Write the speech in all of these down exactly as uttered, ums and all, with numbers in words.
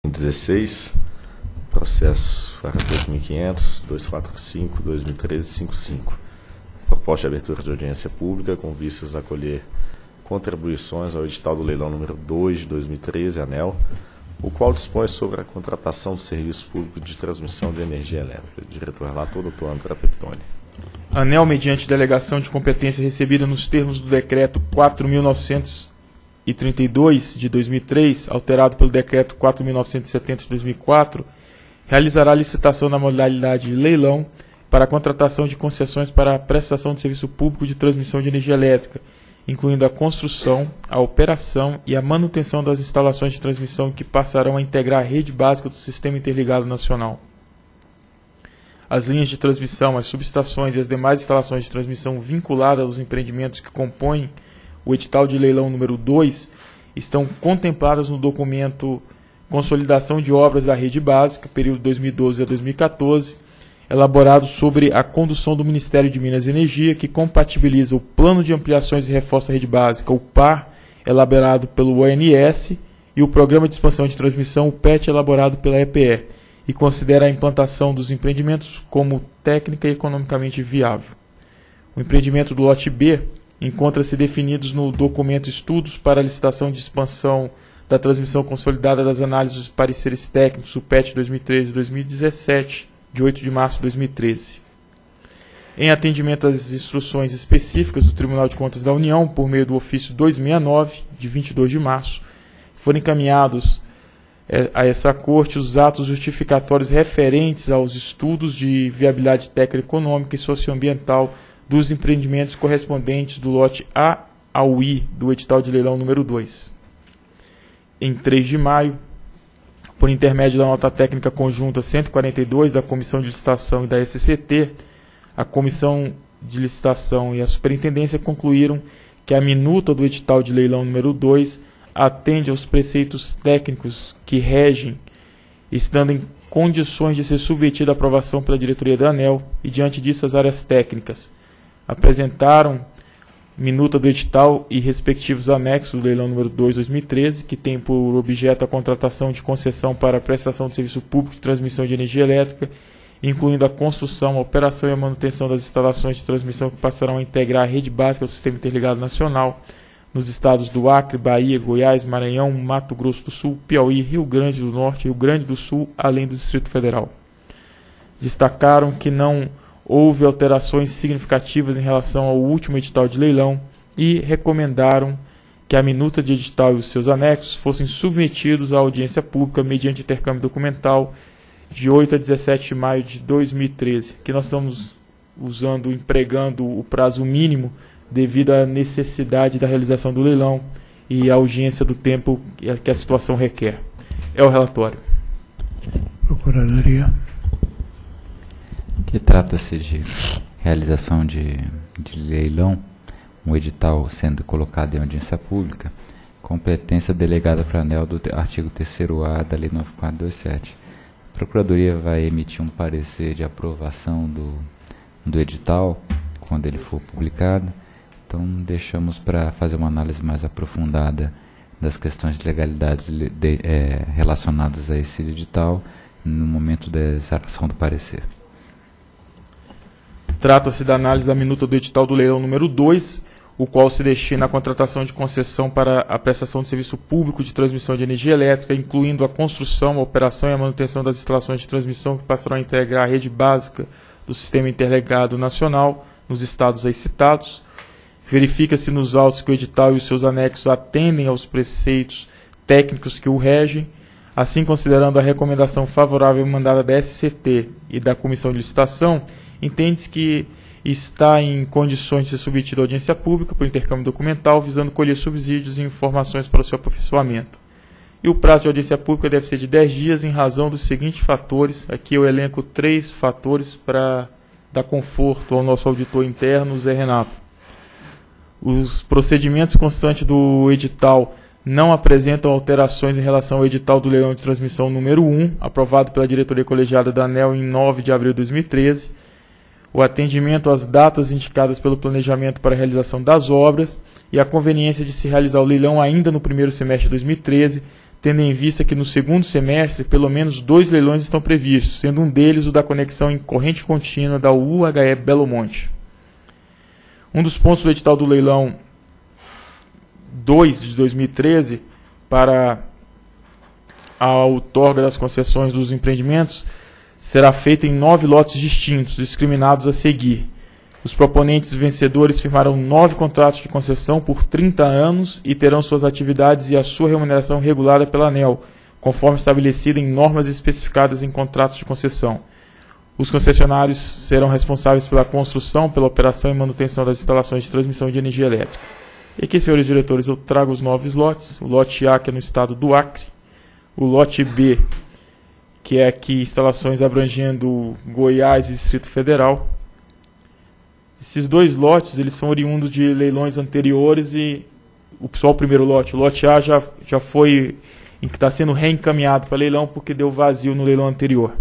dezesseis, processo quarenta e oito mil e quinhentos, duzentos e quarenta e cinco, dois mil e treze, cinquenta e cinco. Proposta de abertura de audiência pública com vistas a acolher contribuições ao edital do leilão número dois de dois mil e treze, ANEEL, o qual dispõe sobre a contratação do serviço público de transmissão de energia elétrica. Diretor relator, doutor André Peptoni. ANEEL, mediante delegação de competência recebida nos termos do decreto quatro mil novecentos e trinta e dois de dois mil e três, alterado pelo decreto quatro mil novecentos e setenta de dois mil e quatro, realizará licitação na modalidade de leilão para a contratação de concessões para a prestação de serviço público de transmissão de energia elétrica, incluindo a construção, a operação e a manutenção das instalações de transmissão que passarão a integrar a rede básica do Sistema Interligado Nacional. As linhas de transmissão, as subestações e as demais instalações de transmissão vinculadas aos empreendimentos que compõem o edital de leilão número dois estão contempladas no documento Consolidação de Obras da Rede Básica, período dois mil e doze a dois mil e quatorze, elaborado sobre a condução do Ministério de Minas e Energia, que compatibiliza o Plano de Ampliações e Reforço da Rede Básica, o P A R, elaborado pelo O N S, e o Programa de Expansão de Transmissão, o P E T, elaborado pela E P E, e considera a implantação dos empreendimentos como técnica e economicamente viável. O empreendimento do lote B encontra-se definidos no documento Estudos para a licitação de expansão da transmissão consolidada das análises dos pareceres técnicos, o P E T dois mil e treze a dois mil e dezessete, de oito de março de dois mil e treze. Em atendimento às instruções específicas do Tribunal de Contas da União, por meio do ofício duzentos e sessenta e nove, de vinte e dois de março, foram encaminhados a essa Corte os atos justificatórios referentes aos estudos de viabilidade técnica, econômica e socioambiental dos empreendimentos correspondentes do lote A ao I do edital de leilão número dois. Em três de maio, por intermédio da nota técnica conjunta cento e quarenta e dois da Comissão de Licitação e da S C T, a Comissão de Licitação e a Superintendência concluíram que a minuta do edital de leilão número dois atende aos preceitos técnicos que regem, estando em condições de ser submetida à aprovação pela diretoria da ANEEL e, diante disso, as áreas técnicas apresentaram minuta do edital e respectivos anexos do leilão número dois de dois mil e treze, que tem por objeto a contratação de concessão para a prestação de serviço público de transmissão de energia elétrica, incluindo a construção, a operação e a manutenção das instalações de transmissão que passarão a integrar a rede básica do Sistema Interligado Nacional nos estados do Acre, Bahia, Goiás, Maranhão, Mato Grosso do Sul, Piauí, Rio Grande do Norte, Rio Grande do Sul, além do Distrito Federal. Destacaram que não houve alterações significativas em relação ao último edital de leilão e recomendaram que a minuta de edital e os seus anexos fossem submetidos à audiência pública mediante intercâmbio documental de oito a dezessete de maio de dois mil e treze, que nós estamos usando, empregando o prazo mínimo devido à necessidade da realização do leilão e à urgência do tempo que a situação requer. É o relatório. Procuradoria. Que trata-se de realização de, de leilão, um edital sendo colocado em audiência pública, competência delegada para a ANEEL do artigo terceiro A da Lei nove mil quatrocentos e vinte e sete. A Procuradoria vai emitir um parecer de aprovação do, do edital quando ele for publicado. Então, deixamos para fazer uma análise mais aprofundada das questões de legalidade de, de, é, relacionadas a esse edital no momento da exaração do parecer. Trata-se da análise da minuta do edital do leilão número dois, o qual se destina à contratação de concessão para a prestação de serviço público de transmissão de energia elétrica, incluindo a construção, a operação e a manutenção das instalações de transmissão que passarão a integrar a rede básica do Sistema Interligado Nacional nos estados aí citados. Verifica-se nos autos que o edital e os seus anexos atendem aos preceitos técnicos que o regem, assim considerando a recomendação favorável mandada da S C T e da Comissão de Licitação, entende-se que está em condições de ser submetido à audiência pública por intercâmbio documental, visando colher subsídios e informações para o seu aperfeiçoamento. E o prazo de audiência pública deve ser de dez dias em razão dos seguintes fatores. Aqui eu elenco três fatores para dar conforto ao nosso auditor interno, Zé Renato. Os procedimentos constantes do edital não apresentam alterações em relação ao edital do leilão de transmissão número um, aprovado pela diretoria colegiada da ANEEL em nove de abril de dois mil e treze. O atendimento às datas indicadas pelo planejamento para a realização das obras e a conveniência de se realizar o leilão ainda no primeiro semestre de dois mil e treze, tendo em vista que no segundo semestre pelo menos dois leilões estão previstos, sendo um deles o da conexão em corrente contínua da U H E Belo Monte. Um dos pontos do edital do leilão dois de dois mil e treze para a outorga das concessões dos empreendimentos será feita em nove lotes distintos, discriminados a seguir. Os proponentes vencedores firmarão nove contratos de concessão por trinta anos e terão suas atividades e a sua remuneração regulada pela ANEEL, conforme estabelecido em normas especificadas em contratos de concessão. Os concessionários serão responsáveis pela construção, pela operação e manutenção das instalações de transmissão de energia elétrica. E aqui, senhores diretores, eu trago os nove lotes. O lote A, que é no estado do Acre. O lote B, que é aqui instalações abrangendo Goiás e Distrito Federal. Esses dois lotes, eles são oriundos de leilões anteriores e o, só o primeiro lote, o lote A já, já foi, está sendo reencaminhado para leilão porque deu vazio no leilão anterior.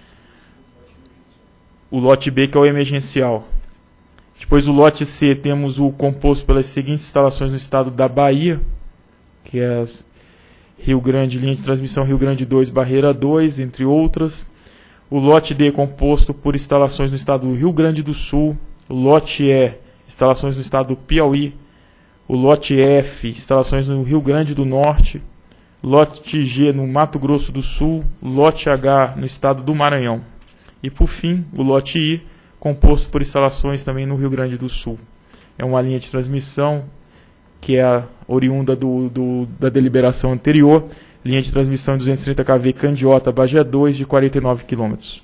O lote B, que é o emergencial. Depois o lote C, temos o composto pelas seguintes instalações no estado da Bahia, que é as Rio Grande, linha de transmissão Rio Grande dois, Barreira dois, entre outras. O lote D, composto por instalações no estado do Rio Grande do Sul. O lote E, instalações no estado do Piauí. O lote F, instalações no Rio Grande do Norte. Lote G, no Mato Grosso do Sul. Lote H, no estado do Maranhão. E, por fim, o lote I, composto por instalações também no Rio Grande do Sul. É uma linha de transmissão que é a oriunda do, do, da deliberação anterior, linha de transmissão duzentos e trinta quilovolts Candiota, Bagé dois, de quarenta e nove quilômetros.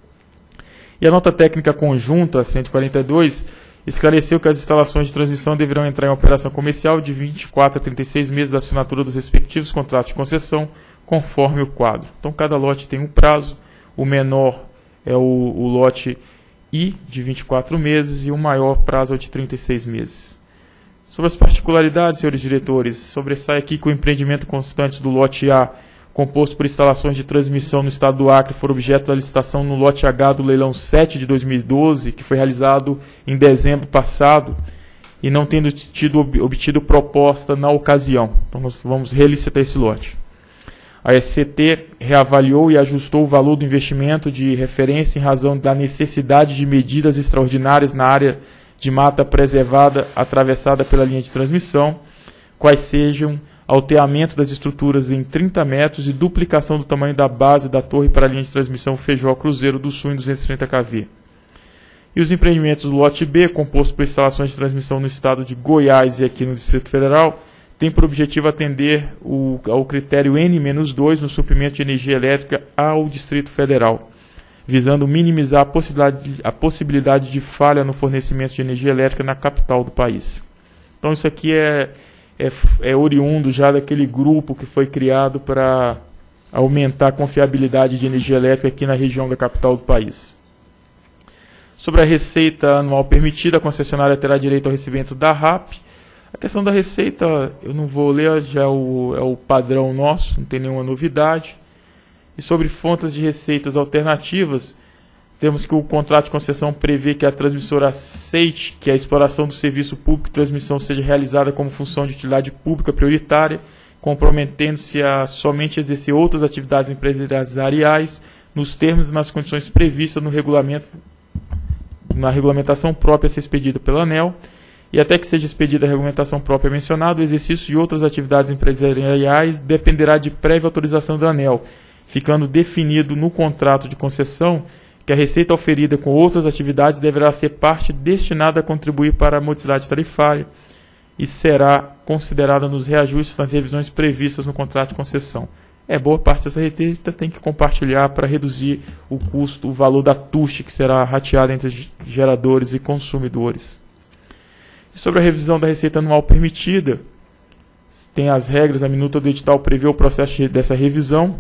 E a nota técnica conjunta cento e quarenta e dois esclareceu que as instalações de transmissão deverão entrar em operação comercial de vinte e quatro a trinta e seis meses da assinatura dos respectivos contratos de concessão, conforme o quadro. Então, cada lote tem um prazo, o menor é o, o lote I, de vinte e quatro meses, e o maior prazo é de trinta e seis meses. Sobre as particularidades, senhores diretores, sobressai aqui que o empreendimento constante do lote A, composto por instalações de transmissão no estado do Acre, for objeto da licitação no lote H do leilão sete de dois mil e doze, que foi realizado em dezembro passado, e não tendo tido, obtido proposta na ocasião. Então, nós vamos relicitar esse lote. A S C T reavaliou e ajustou o valor do investimento de referência em razão da necessidade de medidas extraordinárias na área de mata preservada atravessada pela linha de transmissão, quais sejam alteamento das estruturas em trinta metros e duplicação do tamanho da base da torre para a linha de transmissão Feijó Cruzeiro do Sul em duzentos e trinta quilovolts. E os empreendimentos do lote B, composto por instalações de transmissão no estado de Goiás e aqui no Distrito Federal, tem por objetivo atender o, ao critério N menos dois no suprimento de energia elétrica ao Distrito Federal, visando minimizar a possibilidade, a possibilidade de falha no fornecimento de energia elétrica na capital do país. Então isso aqui é, é, é oriundo já daquele grupo que foi criado para aumentar a confiabilidade de energia elétrica aqui na região da capital do país. Sobre a receita anual permitida, a concessionária terá direito ao recebimento da R A P. A questão da receita, eu não vou ler, já é o, é o padrão nosso, não tem nenhuma novidade. E sobre fontes de receitas alternativas, temos que o contrato de concessão prevê que a transmissora aceite que a exploração do serviço público de transmissão seja realizada como função de utilidade pública prioritária, comprometendo-se a somente exercer outras atividades empresariais nos termos e nas condições previstas no regulamento, na regulamentação própria a ser expedida pela ANEEL, e até que seja expedida a regulamentação própria mencionada, o exercício de outras atividades empresariais dependerá de prévia autorização da ANEEL, ficando definido no contrato de concessão que a receita oferida com outras atividades deverá ser parte destinada a contribuir para a modicidade tarifária e será considerada nos reajustes nas revisões previstas no contrato de concessão. É, boa parte dessa receita tem que compartilhar para reduzir o custo, o valor da T U S, que será rateada entre geradores e consumidores. E sobre a revisão da receita anual permitida, tem as regras, a minuta do edital prevê o processo dessa revisão,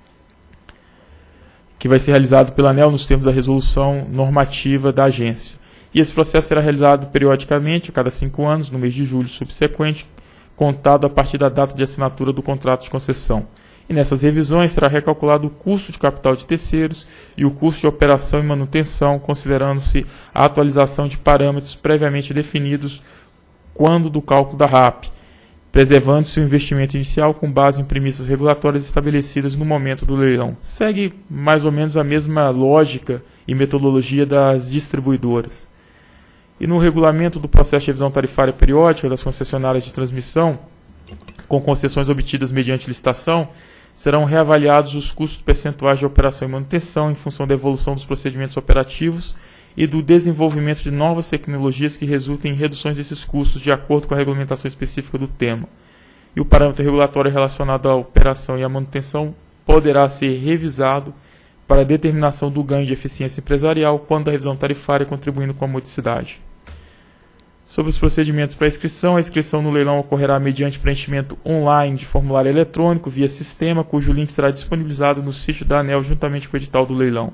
que vai ser realizado pela ANEEL nos termos da resolução normativa da agência. E esse processo será realizado periodicamente, a cada cinco anos, no mês de julho subsequente, contado a partir da data de assinatura do contrato de concessão. E nessas revisões será recalculado o custo de capital de terceiros e o custo de operação e manutenção, considerando-se a atualização de parâmetros previamente definidos quando do cálculo da R A P. preservando-se o investimento inicial com base em premissas regulatórias estabelecidas no momento do leilão. Segue mais ou menos a mesma lógica e metodologia das distribuidoras. E no regulamento do processo de revisão tarifária periódica das concessionárias de transmissão, com concessões obtidas mediante licitação, serão reavaliados os custos percentuais de operação e manutenção em função da evolução dos procedimentos operativos e do desenvolvimento de novas tecnologias que resultem em reduções desses custos de acordo com a regulamentação específica do tema. E o parâmetro regulatório relacionado à operação e à manutenção poderá ser revisado para a determinação do ganho de eficiência empresarial quando a revisão tarifária contribuindo com a modicidade. Sobre os procedimentos para a inscrição, a inscrição no leilão ocorrerá mediante preenchimento online de formulário eletrônico via sistema, cujo link será disponibilizado no sítio da ANEEL juntamente com o edital do leilão.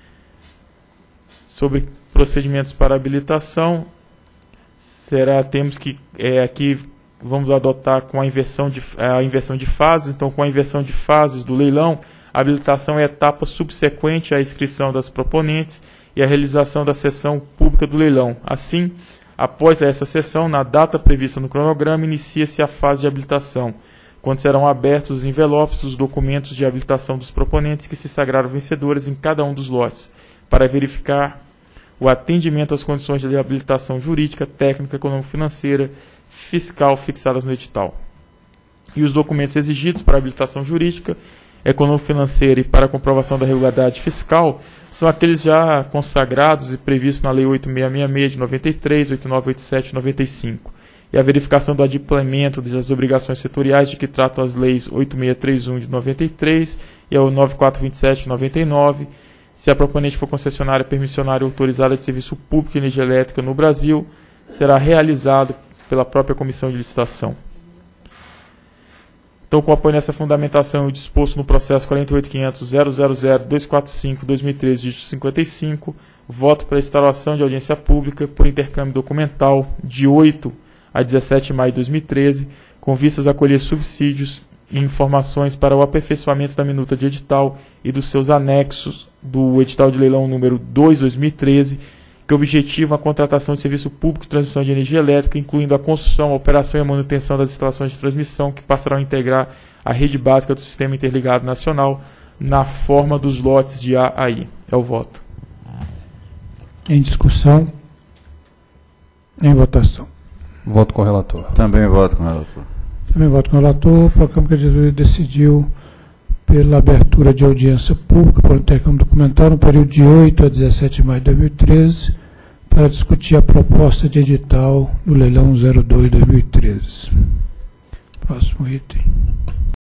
Sobre procedimentos para habilitação, será, temos que, é, aqui vamos adotar com a inversão, de, a inversão de fases. Então, com a inversão de fases do leilão, a habilitação é a etapa subsequente à inscrição das proponentes e à realização da sessão pública do leilão. Assim, após essa sessão, na data prevista no cronograma, inicia-se a fase de habilitação, quando serão abertos os envelopes dos documentos de habilitação dos proponentes que se sagraram vencedores em cada um dos lotes, para verificar o atendimento às condições de habilitação jurídica, técnica, econômico-financeira, fiscal fixadas no edital. E os documentos exigidos para habilitação jurídica, econômico-financeira e para comprovação da regularidade fiscal são aqueles já consagrados e previstos na Lei oito mil seiscentos e sessenta e seis de noventa e três, oito mil novecentos e oitenta e sete de noventa e cinco, e a verificação do adimplemento das obrigações setoriais de que tratam as leis oito mil seiscentos e trinta e um de noventa e três e a nove mil quatrocentos e vinte e sete de noventa e nove, se a proponente for concessionária permissionária autorizada de serviço público de energia elétrica no Brasil, será realizado pela própria comissão de licitação. Então, com apoio nessa fundamentação e disposto no processo quarenta e oito ponto quinhentos ponto zero zero zero ponto duzentos e quarenta e cinco ponto dois mil e treze, dígito cinquenta e cinco, voto pela instalação de audiência pública por intercâmbio documental de oito a dezessete de maio de dois mil e treze, com vistas a colher subsídios e informações para o aperfeiçoamento da minuta de edital e dos seus anexos do edital de leilão número dois, dois mil e treze, que objetivam a contratação de serviço público de transmissão de energia elétrica, incluindo a construção, a operação e a manutenção das instalações de transmissão que passarão a integrar a rede básica do Sistema Interligado Nacional na forma dos lotes de A a I. É o voto. Em discussão. Em votação. Voto com o relator. Também voto com o relator. Também voto com o relator. A Câmara de Diretoria decidiu pela abertura de audiência pública por intercâmbio documental no período de oito a dezessete de maio de dois mil e treze para discutir a proposta de edital do leilão zero dois de dois mil e treze. Próximo item.